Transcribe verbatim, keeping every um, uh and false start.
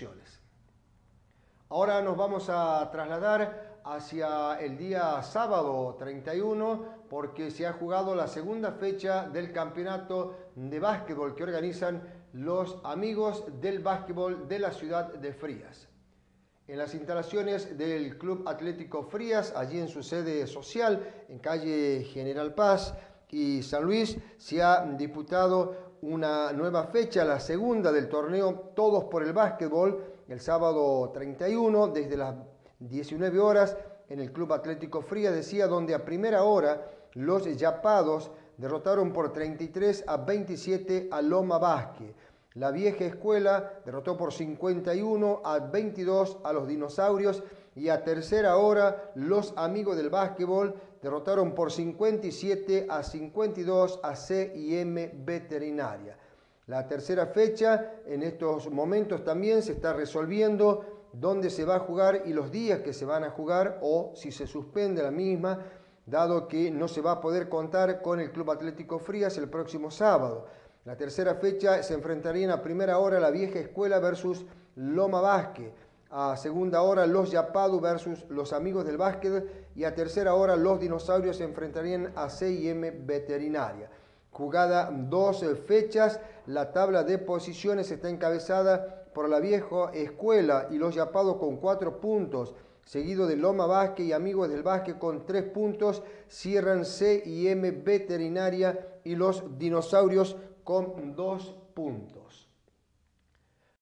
instituciones. Ahora nos vamos a trasladar hacia el día sábado treinta y uno porque se ha jugado la segunda fecha del campeonato de básquetbol que organizan los amigos del básquetbol de la ciudad de Frías. En las instalaciones del Club Atlético Frías, allí en su sede social, en calle General Paz y San Luis, se ha disputado una nueva fecha, la segunda del torneo Todos por el Básquetbol, el sábado treinta y uno, desde las diecinueve horas, en el Club Atlético Frías, decía, donde a primera hora los yapados derrotaron por treinta y tres a veintisiete a Loma Vázquez. La vieja escuela derrotó por cincuenta y uno a veintidós a los dinosaurios y a tercera hora los amigos del básquetbol derrotaron por cincuenta y siete a cincuenta y dos a C y M Veterinaria. La tercera fecha en estos momentos también se está resolviendo dónde se va a jugar y los días que se van a jugar o si se suspende la misma, dado que no se va a poder contar con el Club Atlético Frías el próximo sábado. La tercera fecha se enfrentarían a primera hora la vieja escuela versus Loma Vázquez, a segunda hora los Yapadu versus los amigos del básquet y a tercera hora los dinosaurios se enfrentarían a C y M Veterinaria. Jugada dos fechas, la tabla de posiciones está encabezada por la vieja escuela y los Yapadu con cuatro puntos, seguido de Loma Vázquez y amigos del básquet con tres puntos, cierran C y M Veterinaria y los dinosaurios con dos puntos.